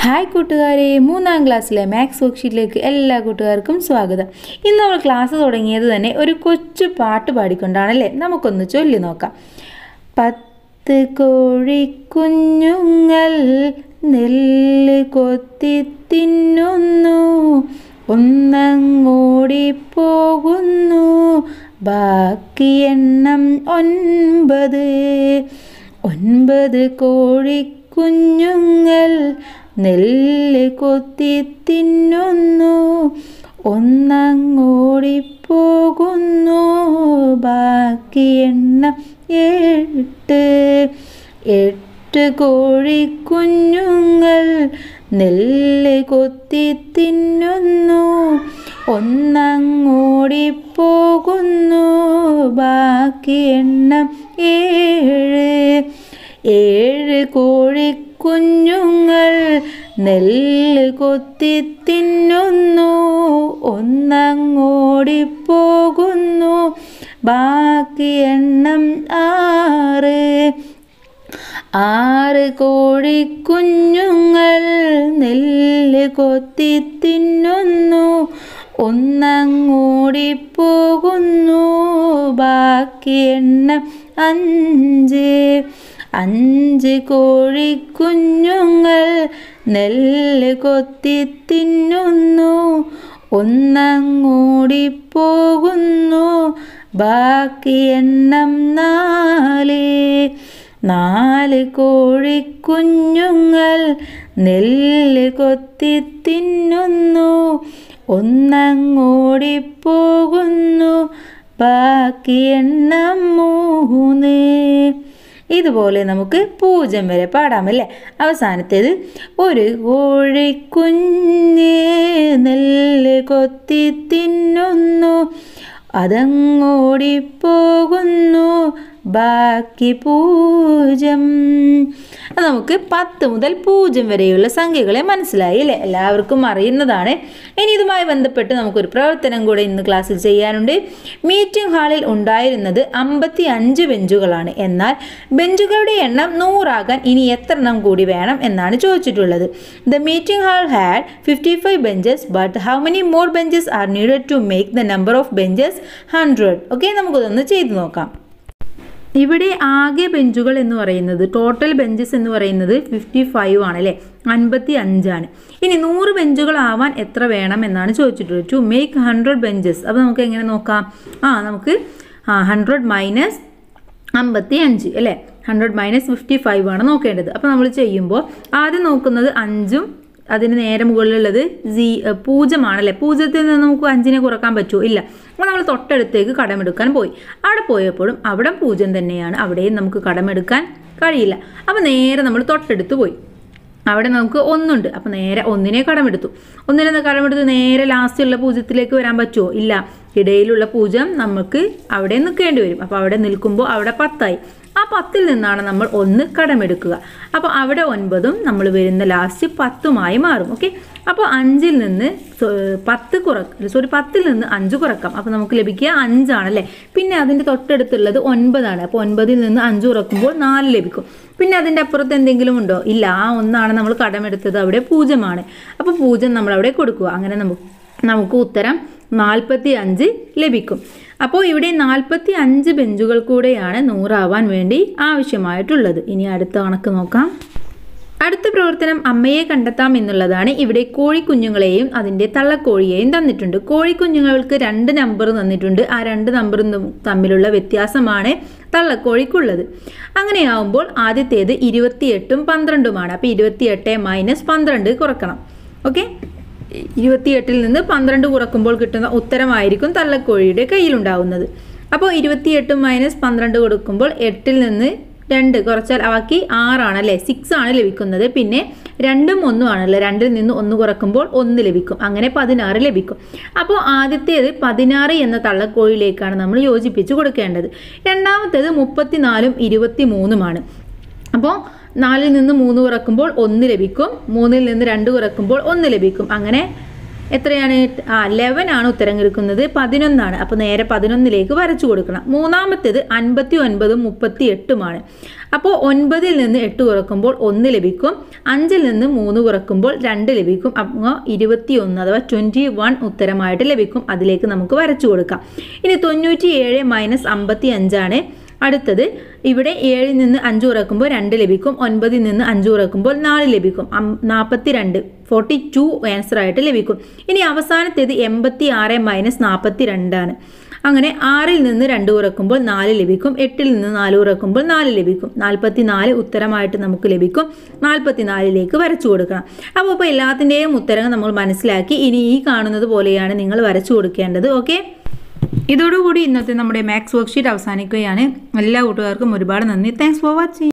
Hi കൂട്ടുകാരെ, 3ാം ക്ലാസ്സിലെ maths വർക്ക്ഷീറ്റിലേക്ക് എല്ലാ കൂട്ടുകാർക്കും സ്വാഗതം. ഇന്ന് നമ്മൾ ക്ലാസ് തുടങ്ങിയത് തന്നെ ഒരു കൊച്ചു പാട്ട് പാടിക്കൊണ്ടാണല്ലേ. നമുക്കൊന്ന് ചൊല്ലി നോക്കാം. 10 കോഴിക്കുഞ്ഞുങ്ങൾ നെല്ല് കൊത്തി തിന്നുന്നു, ഒന്നങ്ങോടിപ്പോകുന്നു, ബാക്കി എണ്ണം 9 കോഴിക്കുഞ്ഞുങ്ങൾ നെല്ല് കൊത്തി തിന്നുന്നു, ഒന്നങ്ങോടിപ്പോകുന്നു, ബാക്കി എണ്ണം 8 കോഴിക്കുഞ്ഞുങ്ങൾ നെല്ല് കൊത്തി തിന്നുന്നു, ഒന്നങ്ങോടിപ്പോകുന്നു, ബാക്കി എണ്ണം 7 കോഴിക്കുഞ്ഞുങ്ങൾ നെല്ല് കൊത്തി തിന്നുന്നു, ഒന്നങ്ങോടിപ്പോകുന്നു, ബാക്കി എണ്ണം 6 കോഴിക്കുഞ്ഞുങ്ങൾ നെല്ല് കൊത്തി തിന്നുന്നു, ഒന്നങ്ങോടിപ്പോകുന്നു, ബാക്കി എണ്ണം 5 കോഴിക്കുഞ്ഞുങ്ങൾ നെല്ല് കൊത്തി തിന്നുന്നു, ഒന്നങ്ങോടിപ്പോകുന്നു, ബാക്കി എണ്ണം 4 കോഴിക്കുഞ്ഞുങ്ങൾ നെല്ല് കൊത്തി തിന്നുന്നു, ഒന്നങ്ങോടിപ്പോകുന്നു, ബാക്കി എണ്ണം 3. ഇതുപോലെ നമുക്ക് 0 വരെ പാടാമല്ലേ. അവസാനത്തേത് 1 കോഴിക്കുഞ്ഞ് നെല്ല് കൊത്തി തിന്നുന്നു, അതങ്ങോടിപ്പോകുന്നു, ബാക്കി 0. നമുക്ക് 10 മുതൽ 0 വരെയുള്ള സംഖ്യകളെ മനസ്സിലായി അല്ലേ, എല്ലാവർക്കും അറിയുന്നതാണ്. ഇനി ഇതുമായി ബന്ധപ്പെട്ട് നമുക്കൊരു പ്രവർത്തനം കൂടെ ഇന്ന് ക്ലാസ്സിൽ ചെയ്യാനുണ്ട്. മീറ്റിംഗ് ഹാളിൽ ഉണ്ടായിരുന്നത് 55 ബെഞ്ചുകളാണ്. എന്നാൽ ബെഞ്ചുകളുടെ എണ്ണം 100 ആകാൻ ഇനി എത്ര എണ്ണം കൂടി വേണം എന്നാണ് ചോദിച്ചിട്ടുള്ളത്. The meeting hall had 55 benches, but how many more benches are needed to make the number of benches 100? Okay, നമുക്കിതൊന്ന് ചെയ്തു നോക്കാം. ഇവിടെ ആകെ ബെഞ്ചുകൾ എന്ന് പറയുന്നത്, ടോട്ടൽ ബെഞ്ചസ് എന്ന് പറയുന്നത് 55 ആണ് അല്ലേ, 55 ആണ്. ഇനി 100 ബെഞ്ചുകൾ ആവാൻ എത്ര വേണം എന്നാണ് ചോദിച്ചിട്ടുള്ളത്. To make 100 benches. അപ്പോൾ നമുക്ക് എങ്ങനെ നോക്കാം? നമുക്ക് 100 മൈനസ് 55 അല്ലേ, 100 മൈനസ് 55 ആണ് നോക്കേണ്ടത്. അപ്പോൾ നമ്മൾ ചെയ്യുമ്പോൾ ആദ്യം നോക്കുന്നത് 5ഉം അതിന് നേരെ മുകളിലുള്ളത് 0 ആണല്ലേ. 0ത്തിൽ നിന്ന് നമുക്ക് 5നെ കുറക്കാൻ പറ്റുമോ? ഇല്ല. അപ്പോൾ നമ്മൾ തൊട്ടടുത്തേക്ക് കടമെടുക്കാൻ പോയി. അവിടെ പോയപ്പോഴും അവിടെ 0 തന്നെയാണ്, അവിടെയും നമുക്ക് കടമെടുക്കാൻ കഴിയില്ല. അപ്പോൾ നേരെ നമ്മൾ തൊട്ടടുത്ത് പോയി. അവിടെ നമുക്ക് 1 ഉണ്ട്. അപ്പോൾ നേരെ 1നെ കടമെടുത്തു. 1നെ കടമെടുത്ത് നേരെ ലാസ്റ്റുള്ള 0ത്തിലേക്ക് വരാൻ പറ്റുമോ? ഇല്ല. ഇടയിലുള്ള 0 നമുക്ക് അവിടെ നിൽക്കേണ്ടി വരും. അപ്പോൾ അവിടെ നിൽക്കുമ്പോൾ അവിടെ 10 ആയി. ആ 10ൽ നിന്നാണ് നമ്മൾ 1 കടമെടുക്കുക. അപ്പോൾ അവിടെ 9ഉം നമ്മൾ വരുന്ന ലാസ്റ്റ് 10ഉമായി മാറും. ഓക്കെ, അപ്പോൾ 5ൽ നിന്ന് 10ൽ നിന്ന് 5 കുറക്കാം. അപ്പോൾ നമുക്ക് ലഭിക്കുക 5 ആണല്ലേ. പിന്നെ അതിൻ്റെ തൊട്ടടുത്തുള്ളത് 9 ആണ്. അപ്പോൾ 9ൽ നിന്ന് 5 കുറക്കുമ്പോൾ 4 ലഭിക്കും. പിന്നെ അതിൻ്റെ അപ്പുറത്ത് എന്തെങ്കിലും ഉണ്ടോ? ഇല്ല. ആ 1 നമ്മൾ കടമെടുത്തത്, അവിടെ 0 ആണ്. അപ്പോൾ 0 നമ്മൾ അവിടെ കൊടുക്കുക. അങ്ങനെ നമുക്ക് ഉത്തരം 45 ലഭിക്കും. അപ്പോൾ ഇവിടെ 45 ബെഞ്ചുകൾ കൂടെയാണ് 100 ആവാൻ വേണ്ടി ആവശ്യമായിട്ടുള്ളത്. ഇനി അടുത്ത കണക്ക് നോക്കാം. അടുത്ത പ്രവർത്തനം അമ്മയെ കണ്ടെത്താം എന്നുള്ളതാണ്. ഇവിടെ കോഴിക്കുഞ്ഞുങ്ങളെയും അതിൻ്റെ തള്ളക്കോഴിയെയും തന്നിട്ടുണ്ട്. കോഴിക്കുഞ്ഞുങ്ങൾക്ക് 2 നമ്പർ തന്നിട്ടുണ്ട്. ആ 2 നമ്പറും തമ്മിലുള്ള വ്യത്യാസമാണ് തള്ളക്കോഴിക്കുള്ളത്. അങ്ങനെയാവുമ്പോൾ ആദ്യത്തേത് 28ഉം 12ഉമാണ്. അപ്പോൾ 28 മൈനസ് 12 കുറക്കണം. ഓക്കെ, 28ൽ നിന്ന് 12 കുറക്കുമ്പോൾ കിട്ടുന്ന ഉത്തരമായിരിക്കും തള്ളക്കോഴിയുടെ കയ്യിലുണ്ടാവുന്നത്. അപ്പോൾ 28 മൈനസ് 12 കൊടുക്കുമ്പോൾ 8ൽ നിന്ന് 2 കുറച്ചാൽ ബാക്കി 6 ആണല്ലേ, 6 ആണ് ലഭിക്കുന്നത്. പിന്നെ 2ഉം 1ഉം ആണല്ലോ, 2ൽ നിന്ന് 1 കുറക്കുമ്പോൾ 1 ലഭിക്കും. അങ്ങനെ 16 ലഭിക്കും. അപ്പോൾ ആദ്യത്തേത് 16 എന്ന തള്ളക്കോഴിയിലേക്കാണ് നമ്മൾ യോജിപ്പിച്ച് കൊടുക്കേണ്ടത്. രണ്ടാമത്തേത് 34ഉം 23ഉമാണ്. അപ്പോൾ 4ൽ നിന്ന് 3 കുറക്കുമ്പോൾ 1 ലഭിക്കും. 3ൽ നിന്ന് 2 കുറക്കുമ്പോൾ 1 ലഭിക്കും. അങ്ങനെ എത്രയാണ് 11 ആണ് ഉത്തരം കിടക്കുന്നത് 11 ആണ്. അപ്പോൾ നേരെ 11ലേക്ക് വരച്ചു കൊടുക്കണം. മൂന്നാമത്തേത് 59ഉം 38ഉമാണ്. അപ്പോൾ 9ൽ നിന്ന് 8 കുറക്കുമ്പോൾ 1 ലഭിക്കും. 5ൽ നിന്ന് 3 കുറക്കുമ്പോൾ 2 ലഭിക്കും. അപ്പോൾ 21 അഥവാ 21 ഉത്തരമായിട്ട് ലഭിക്കും. അതിലേക്ക് നമുക്ക് വരച്ചു കൊടുക്കാം. ഇനി 97 - 55 ആണ് അടുത്തത്. ഇവിടെ 7ൽ നിന്ന് 5 കുറക്കുമ്പോൾ 2 ലഭിക്കും. 9ൽ നിന്ന് 5 കുറക്കുമ്പോൾ 4 ലഭിക്കും. 42 42 ആൻസർ ആയിട്ട് ലഭിക്കും. ഇനി അവസാനത്തേത് 86 - 42 ആണ്. അങ്ങനെ 6ൽ നിന്ന് 2 കുറക്കുമ്പോൾ 4 ലഭിക്കും. 8ൽ നിന്ന് 4 കുറക്കുമ്പോൾ 4 ലഭിക്കും. 44 ഉത്തരമായിട്ട് നമുക്ക് ലഭിക്കും. 44ലേക്ക് വരച്ചു കൊടുക്കണം. അപ്പോൾ എല്ലാത്തിൻ്റെയും ഉത്തരങ്ങൾ നമ്മൾ മനസ്സിലാക്കി. ഇനി ഈ കാണുന്നത് പോലെയാണ് നിങ്ങൾ വരച്ചു കൊടുക്കേണ്ടത്. ഓക്കെ, ഇതോടുകൂടി ഇന്നത്തെ നമ്മുടെ മാത്സ് വർക്ക്ഷീറ്റ് അവസാനിക്കുകയാണ്. എല്ലാ കൂട്ടുകാർക്കും ഒരുപാട് നന്ദി. Thanks for watching.